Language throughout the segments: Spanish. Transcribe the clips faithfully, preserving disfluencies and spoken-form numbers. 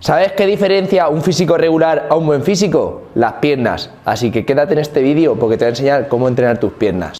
¿Sabes qué diferencia un físico regular a un buen físico? Las piernas. Así que quédate en este vídeo porque te voy a enseñar cómo entrenar tus piernas.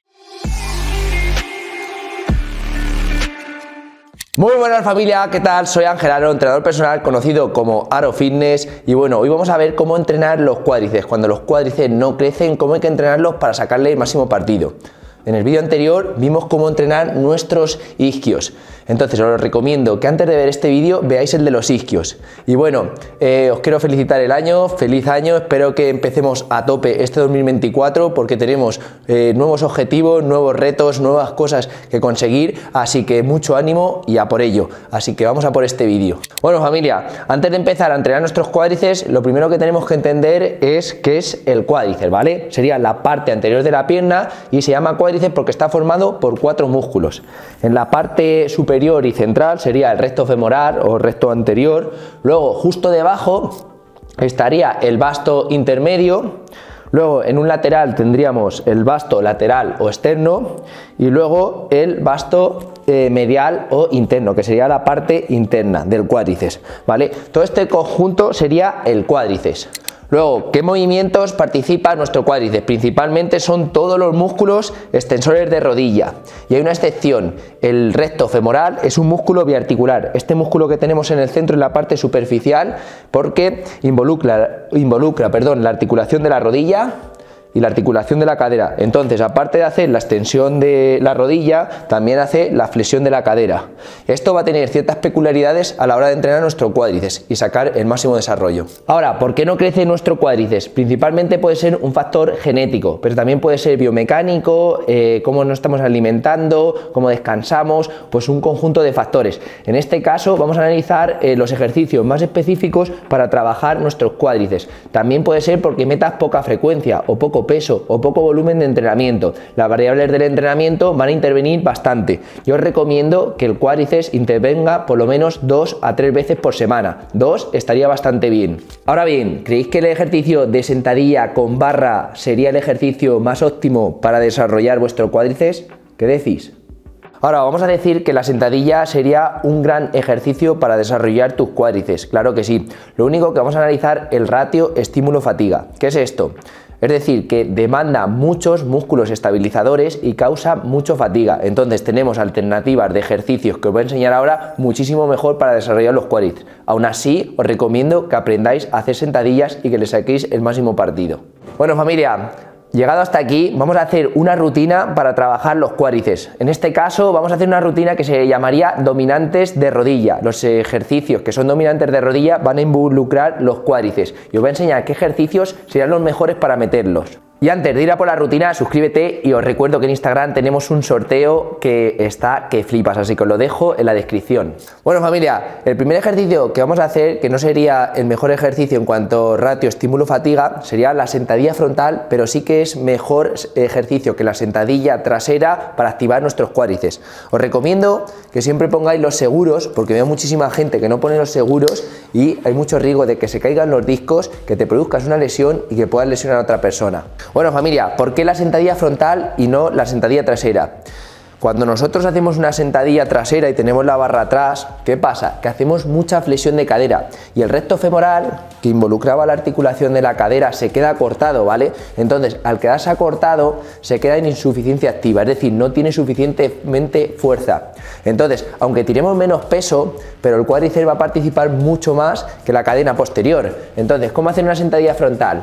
Muy buenas familia, ¿qué tal? Soy Ángel Aro, entrenador personal conocido como Aro Fitness, y bueno, hoy vamos a ver cómo entrenar los cuádriceps. Cuando los cuádriceps no crecen, cómo hay que entrenarlos para sacarle el máximo partido. En el vídeo anterior vimos cómo entrenar nuestros isquios. Entonces os recomiendo que antes de ver este vídeo veáis el de los isquios. Y bueno, eh, os quiero felicitar el año, feliz año, espero que empecemos a tope este dos mil veinticuatro porque tenemos eh, nuevos objetivos, nuevos retos, nuevas cosas que conseguir, así que mucho ánimo y a por ello. Así que vamos a por este vídeo. Bueno familia, antes de empezar a entrenar nuestros cuádriceps, lo primero que tenemos que entender es qué es el cuádriceps, ¿vale? Sería la parte anterior de la pierna y se llama cuádriceps porque está formado por cuatro músculos. En la parte superior y central sería el recto femoral o recto anterior, luego justo debajo estaría el vasto intermedio, luego en un lateral tendríamos el vasto lateral o externo y luego el vasto eh, medial o interno, que sería la parte interna del cuádriceps, ¿vale? Todo este conjunto sería el cuádriceps. Luego, ¿qué movimientos participa nuestro cuádriceps? Principalmente son todos los músculos extensores de rodilla. Y hay una excepción, el recto femoral es un músculo biarticular. Este músculo que tenemos en el centro en la parte superficial porque involucra, involucra perdón, la articulación de la rodilla y la articulación de la cadera. Entonces, aparte de hacer la extensión de la rodilla, también hace la flexión de la cadera. Esto va a tener ciertas peculiaridades a la hora de entrenar nuestro cuádriceps y sacar el máximo desarrollo. Ahora, ¿por qué no crece nuestro cuádriceps? Principalmente puede ser un factor genético, pero también puede ser biomecánico, eh, cómo nos estamos alimentando, cómo descansamos, pues un conjunto de factores. En este caso vamos a analizar eh, los ejercicios más específicos para trabajar nuestros cuádriceps. También puede ser porque metas poca frecuencia o poco peso o poco volumen de entrenamiento. Las variables del entrenamiento van a intervenir bastante. Yo os recomiendo que el cuádriceps intervenga por lo menos dos a tres veces por semana. Dos estaría bastante bien. Ahora bien, ¿creéis que el ejercicio de sentadilla con barra sería el ejercicio más óptimo para desarrollar vuestro cuádriceps? ¿Qué decís? Ahora vamos a decir que la sentadilla sería un gran ejercicio para desarrollar tus cuádriceps. Claro que sí. Lo único que vamos a analizar el ratio estímulo-fatiga. ¿Qué es esto? Es decir, que demanda muchos músculos estabilizadores y causa mucha fatiga. Entonces tenemos alternativas de ejercicios que os voy a enseñar ahora muchísimo mejor para desarrollar los cuádriceps. Aún así, os recomiendo que aprendáis a hacer sentadillas y que le saquéis el máximo partido. Bueno familia, llegado hasta aquí, vamos a hacer una rutina para trabajar los cuádriceps. En este caso vamos a hacer una rutina que se llamaría dominantes de rodilla. Los ejercicios que son dominantes de rodilla van a involucrar los cuádriceps y os voy a enseñar qué ejercicios serían los mejores para meterlos. Y antes de ir a por la rutina, suscríbete y os recuerdo que en Instagram tenemos un sorteo que está que flipas, así que os lo dejo en la descripción. Bueno familia, el primer ejercicio que vamos a hacer, que no sería el mejor ejercicio en cuanto a ratio estímulo-fatiga, sería la sentadilla frontal, pero sí que es mejor ejercicio que la sentadilla trasera para activar nuestros cuádriceps. Os recomiendo que siempre pongáis los seguros, porque veo muchísima gente que no pone los seguros y hay mucho riesgo de que se caigan los discos, que te produzcas una lesión y que puedas lesionar a otra persona. Bueno familia, ¿por qué la sentadilla frontal y no la sentadilla trasera? Cuando nosotros hacemos una sentadilla trasera y tenemos la barra atrás, ¿qué pasa? Que hacemos mucha flexión de cadera y el recto femoral, que involucraba la articulación de la cadera, se queda cortado, ¿vale? Entonces, al quedarse acortado, se queda en insuficiencia activa, es decir, no tiene suficientemente fuerza. Entonces, aunque tiremos menos peso, pero el cuádriceps va a participar mucho más que la cadena posterior. Entonces, ¿cómo hacer una sentadilla frontal?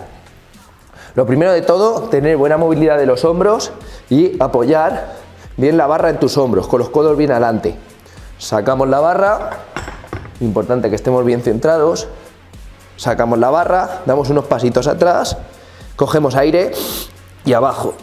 Lo primero de todo, tener buena movilidad de los hombros y apoyar bien la barra en tus hombros, con los codos bien adelante. Sacamos la barra, importante que estemos bien centrados, sacamos la barra, damos unos pasitos atrás, cogemos aire y abajo.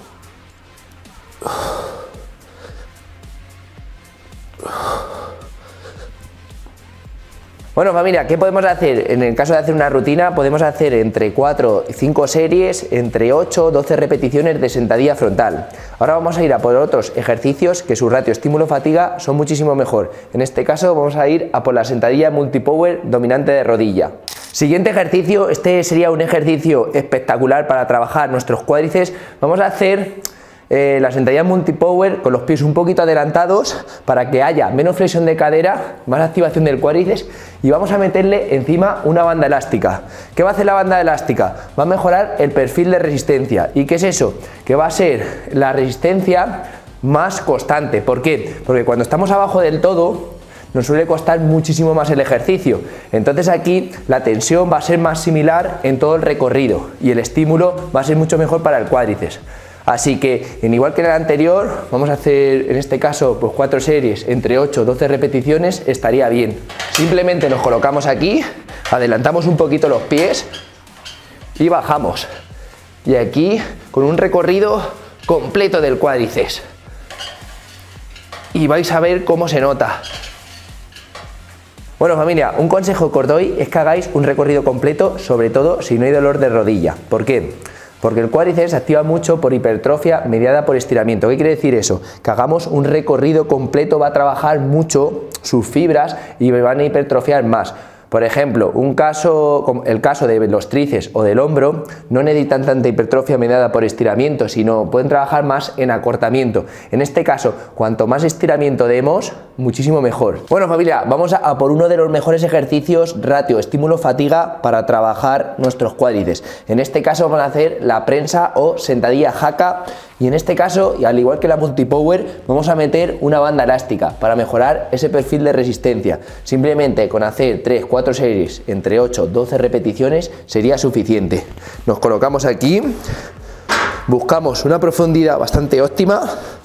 Bueno familia, ¿qué podemos hacer? En el caso de hacer una rutina podemos hacer entre cuatro y cinco series, entre ocho o doce repeticiones de sentadilla frontal. Ahora vamos a ir a por otros ejercicios que su ratio estímulo-fatiga son muchísimo mejor. En este caso vamos a ir a por la sentadilla multipower dominante de rodilla. Siguiente ejercicio, este sería un ejercicio espectacular para trabajar nuestros cuádriceps. Vamos a hacer eh, la sentadilla multipower con los pies un poquito adelantados para que haya menos flexión de cadera, más activación del cuádriceps, y vamos a meterle encima una banda elástica. ¿Qué va a hacer la banda elástica? Va a mejorar el perfil de resistencia. ¿Y qué es eso? Que va a ser la resistencia más constante. ¿Por qué? Porque cuando estamos abajo del todo nos suele costar muchísimo más el ejercicio. Entonces aquí la tensión va a ser más similar en todo el recorrido y el estímulo va a ser mucho mejor para el cuádriceps. Así que, en igual que en el anterior, vamos a hacer en este caso pues cuatro series entre ocho o doce repeticiones, estaría bien. Simplemente nos colocamos aquí, adelantamos un poquito los pies y bajamos. Y aquí con un recorrido completo del cuádriceps. Y vais a ver cómo se nota. Bueno familia, un consejo que os doy es que hagáis un recorrido completo, sobre todo si no hay dolor de rodilla. ¿Por qué? Porque el cuádriceps se activa mucho por hipertrofia mediada por estiramiento. ¿Qué quiere decir eso? Que hagamos un recorrido completo, va a trabajar mucho sus fibras y me van a hipertrofiar más. Por ejemplo, un caso, como el caso de los tríceps o del hombro, no necesitan tanta hipertrofia mediada por estiramiento, sino pueden trabajar más en acortamiento. En este caso, cuanto más estiramiento demos, muchísimo mejor. Bueno familia, vamos a, a por uno de los mejores ejercicios ratio estímulo-fatiga para trabajar nuestros cuádriceps. En este caso vamos a hacer la prensa o sentadilla jaca. Y en este caso, y al igual que la multipower, vamos a meter una banda elástica para mejorar ese perfil de resistencia. Simplemente con hacer tres cuatro series entre ocho doce repeticiones sería suficiente. Nos colocamos aquí, buscamos una profundidad bastante óptima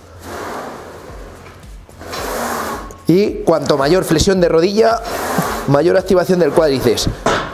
y cuanto mayor flexión de rodilla, mayor activación del cuádriceps.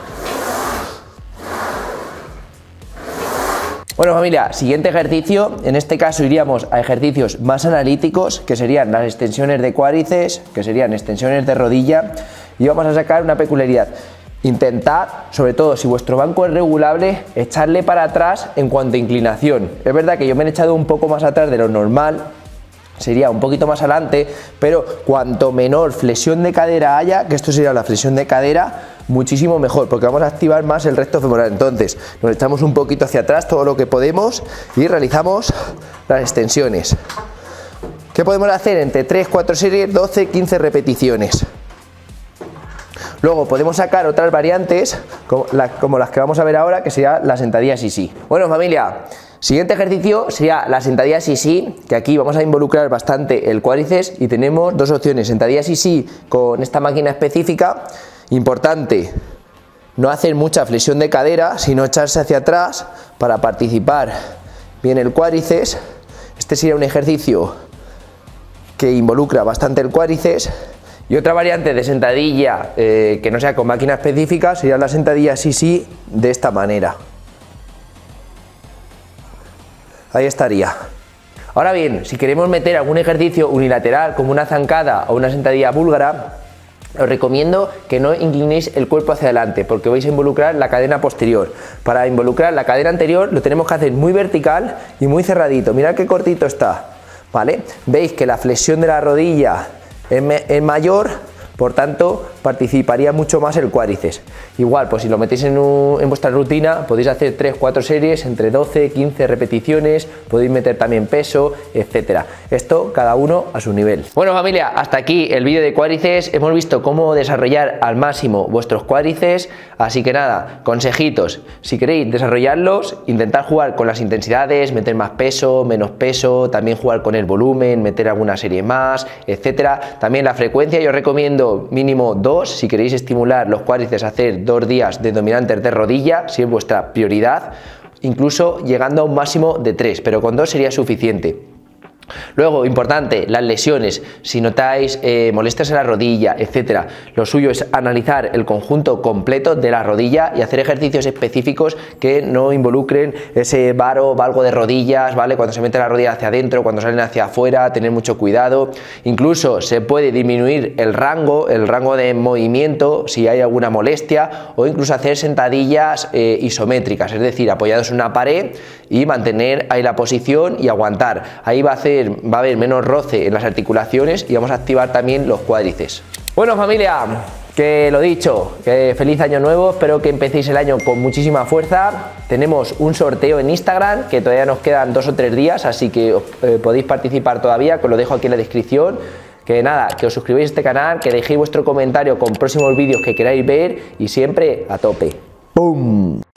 Bueno familia, siguiente ejercicio, en este caso iríamos a ejercicios más analíticos, que serían las extensiones de cuádriceps, que serían extensiones de rodilla, y vamos a sacar una peculiaridad. Intentad, sobre todo si vuestro banco es regulable, echarle para atrás en cuanto a inclinación. Es verdad que yo me he echado un poco más atrás de lo normal, sería un poquito más adelante, pero cuanto menor flexión de cadera haya, que esto sería la flexión de cadera, muchísimo mejor, porque vamos a activar más el recto femoral. Entonces nos echamos un poquito hacia atrás todo lo que podemos y realizamos las extensiones. ¿Qué podemos hacer? Entre tres cuatro series, doce quince repeticiones. Luego podemos sacar otras variantes como, la, como las que vamos a ver ahora, que sería la sentadilla sisi. Bueno familia, siguiente ejercicio sería la sentadilla sisi, que aquí vamos a involucrar bastante el cuádriceps y tenemos dos opciones. Sentadilla sisi con esta máquina específica. Importante, no hacer mucha flexión de cadera, sino echarse hacia atrás para participar bien el cuádriceps. Este sería un ejercicio que involucra bastante el cuádriceps. Y otra variante de sentadilla eh, que no sea con máquina específica sería la sentadilla sisi de esta manera. Ahí estaría. Ahora bien, si queremos meter algún ejercicio unilateral como una zancada o una sentadilla búlgara, os recomiendo que no inclinéis el cuerpo hacia adelante porque vais a involucrar la cadena posterior. Para involucrar la cadena anterior lo tenemos que hacer muy vertical y muy cerradito. Mirad qué cortito está, ¿vale? Veis que la flexión de la rodilla es, es mayor, por tanto participaría mucho más el cuádriceps. Igual, pues si lo metéis en, un, en vuestra rutina, podéis hacer tres cuatro series entre doce quince repeticiones, podéis meter también peso, etcétera. Esto cada uno a su nivel. Bueno familia, hasta aquí el vídeo de cuádriceps. Hemos visto cómo desarrollar al máximo vuestros cuádriceps, así que nada, consejitos. Si queréis desarrollarlos, intentad jugar con las intensidades, meter más peso, menos peso, también jugar con el volumen, meter alguna serie más, etcétera. También la frecuencia, yo os recomiendo mínimo dos, si queréis estimular los cuádriceps, hacer dos días de dominantes de rodilla, si es vuestra prioridad, incluso llegando a un máximo de tres, pero con dos sería suficiente. Luego, importante, las lesiones. Si notáis eh, molestias en la rodilla, etcétera, lo suyo es analizar el conjunto completo de la rodilla y hacer ejercicios específicos que no involucren ese varo, valgo de rodillas, ¿vale? Cuando se mete la rodilla hacia adentro, cuando salen hacia afuera, tener mucho cuidado. Incluso se puede disminuir el rango, el rango de movimiento si hay alguna molestia, o incluso hacer sentadillas eh, isométricas, es decir, apoyados en una pared y mantener ahí la posición y aguantar. Ahí va a hacer va a haber menos roce en las articulaciones y vamos a activar también los cuádriceps. Bueno familia, Que lo dicho, que feliz año nuevo, espero que empecéis el año con muchísima fuerza. Tenemos un sorteo en Instagram que todavía nos quedan dos o tres días, así que eh, podéis participar todavía, que os lo dejo aquí en la descripción. Que nada, que os suscribáis a este canal, que dejéis vuestro comentario con próximos vídeos que queráis ver y siempre a tope. ¡Pum!